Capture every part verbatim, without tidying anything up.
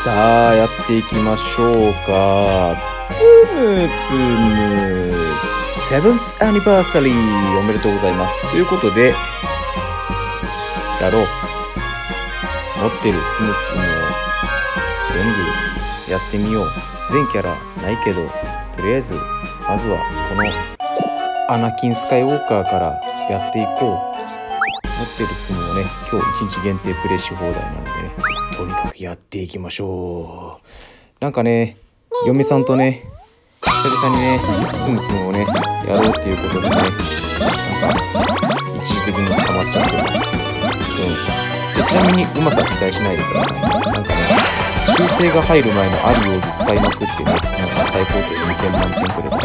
さあやっていきましょうか。つむつむセブンスアニバーサリーおめでとうございますということでやろう。持ってるつむつむを全部やってみよう。全キャラないけどとりあえずまずはこのアナキンスカイウォーカーからやっていこう。持ってるつむをね今日いちにち限定プレイし放題なのでね、とにかくやっていきましょう。なんかね嫁さんとね久々にねつむつむをねやろうっていうことでね、なんか一時的にハマっちゃってます。うん、でちなみにうまさ期待しないでください。なんかね修正が入る前のあるようで使いまくってね、なんか最高点にせんまんてんくれたみたい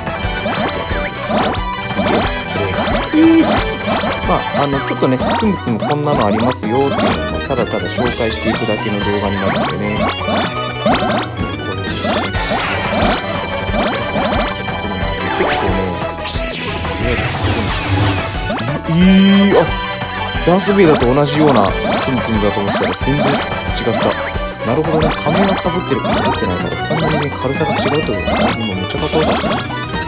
な。まあ、あのちょっとねつむつむこんなのありますよっていうのをただただ紹介していくだけの動画になるんでね、えー、あダースベイダーと同じようなつむつむだと思ったら全然違った。なるほどね、仮面がかぶってるかぶってないからこんなにね軽さが違うってことですね。今めっちゃかっこよかった。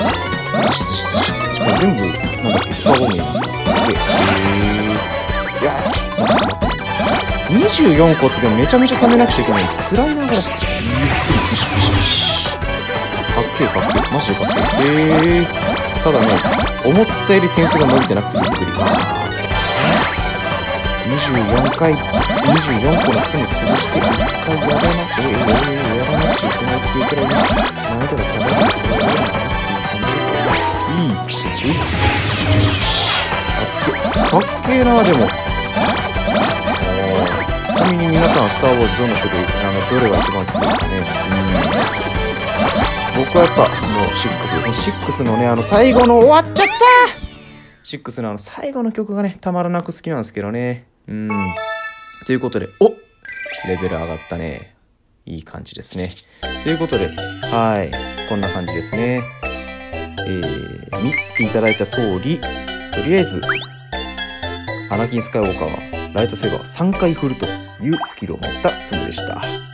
しかも全部なんだっけスパゴミで、えー、いやーにじゅうよんこってでもめちゃめちゃためなくちゃいけない。辛いながらゆっくりピシピシピシかっけえかっけえマジでかっけえ。えー、ただね思ったより点数が伸びてなくてびっくり。にじゅうよんかいにじゅうよんこのつむ潰していっかいやらなきゃ、えー、やらなきゃいけないっていうくらいの難易度が高いですけどね。いいかっけえな。でもちなみに皆さんスター・ウォーズどの種類あのどれが一番好きですかね。うん僕はやっぱもうシックスですね。シックスのねあの最後の終わっちゃったシックスのあの最後の曲がねたまらなく好きなんですけどね。うんということでおレベル上がったね。いい感じですね。ということではいこんな感じですね。えー、見ていただいた通りとりあえずアナキン・スカイウォーカーはライトセーバーさんかい振るというスキルを持ったつむでした。